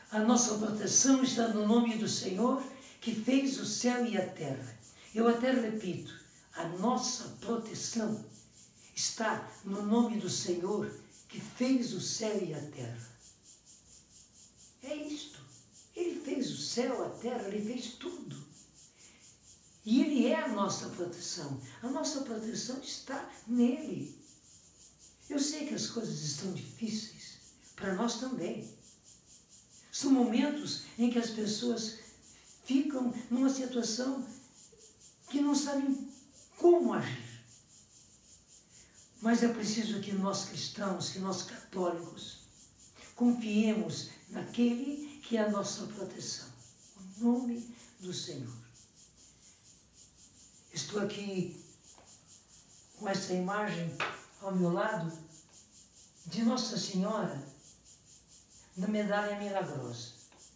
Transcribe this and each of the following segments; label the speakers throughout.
Speaker 1: A nossa proteção está no nome do Senhor, que fez o céu e a terra. Eu até repito, a nossa proteção está no nome do Senhor, que fez o céu e a terra. É isto. Ele fez o céu, a terra, ele fez tudo. E ele é a nossa proteção. A nossa proteção está nele. Eu sei que as coisas estão difíceis, para nós também. São momentos em que as pessoas ficam numa situação que não sabem como agir. Mas é preciso que nós cristãos, que nós católicos, confiemos naquele que é a nossa proteção, o nome do Senhor. Estou aqui com essa imagem ao meu lado de Nossa Senhora na medalha milagrosa.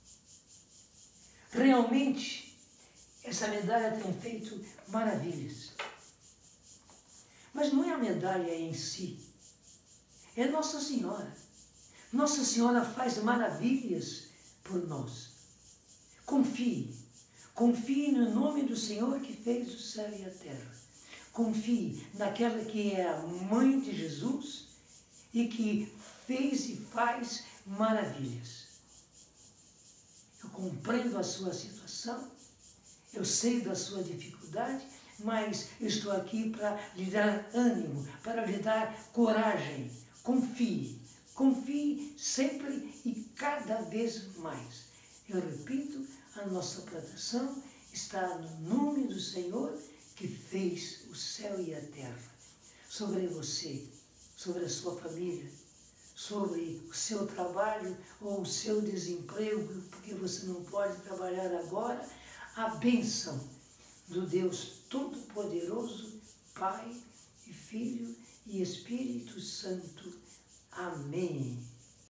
Speaker 1: Realmente, essa medalha tem feito maravilhas. Mas não é a medalha em si, é Nossa Senhora. Nossa Senhora faz maravilhas por nós. Confie. Confie no nome do Senhor que fez o céu e a terra. Confie naquela que é a mãe de Jesus e que fez e faz maravilhas. Eu compreendo a sua situação, eu sei da sua dificuldade, mas estou aqui para lhe dar ânimo, para lhe dar coragem. Confie, confie sempre e cada vez mais. Eu repito, a nossa proteção está no nome do Senhor que fez o céu e a terra. Sobre você, sobre a sua família, sobre o seu trabalho ou o seu desemprego, porque você não pode trabalhar agora, a bênção do Deus Todo-Poderoso, Pai e Filho e Espírito Santo. Amém.